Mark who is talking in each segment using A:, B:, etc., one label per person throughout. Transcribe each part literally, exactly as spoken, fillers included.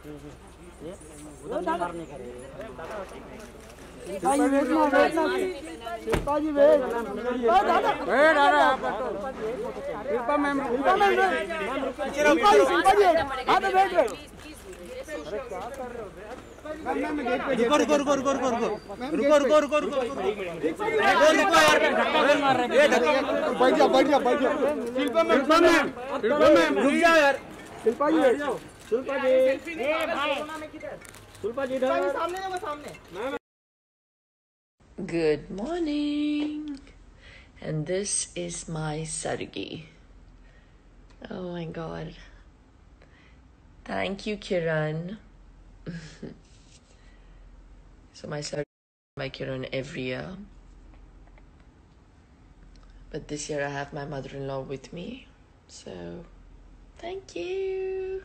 A: उधर मारने का रे। शिल्पा जी वेट ना वेट ना शिल्पा जी वेट। ओ दादा वेट आ रहा है शिल्पा मैम शिल्पा मैम शिल्पा जी शिल्पा जी हां तो वेट वेट। अरे क्या कर रहे हो मैम मैम गेट पे रुको रुको रुको रुको रुको रुको रुको रुको रुको रुको यार धक्का मार रहे हैं। बैठ जा बैठ जा बैठ जा Shilpa ma'am Shilpa ma'am Shilpa ma'am रुक जाओ यार। शिल्पा जी शिल्पा जी ए भाई शिल्पा जी इधर सामने है वो सामने।
B: Good morning, and this is my sargi. Oh my god. Thank you, Kiran. So my sargi by Kiran every year. But this year I have my mother-in-law with me. So thank you.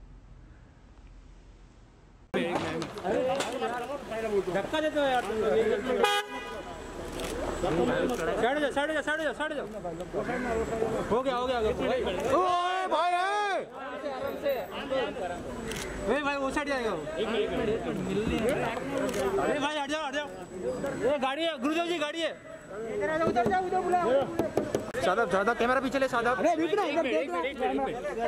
A: धक्का देते हो यार तुम लोग। Side जा side जा side जा side जा। हो गया हो गया ओए भाई ए भाई वो साइड जाएगा। अरे भाई हट जाओ हट जाओ। ये गाड़ी है गुरुदेव जी गाड़ी है। उधर जाओ उधर बुलाओ। सादब सादब कैमरा पीछे ले सादब। अरे रुक ना इधर देख ना।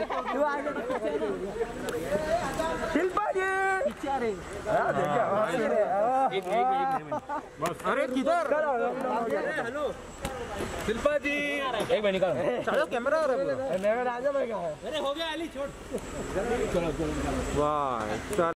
A: शिल्पा जी पीछे आ रहे। हां देखिए एक एक बस। अरे किधर हेलो शिल्पा जी एक मिनट निकाल सादब कैमरा आ रहा है। मैं राजा भाई का है। अरे हो गया अली छोड़। चलो चलो वाह।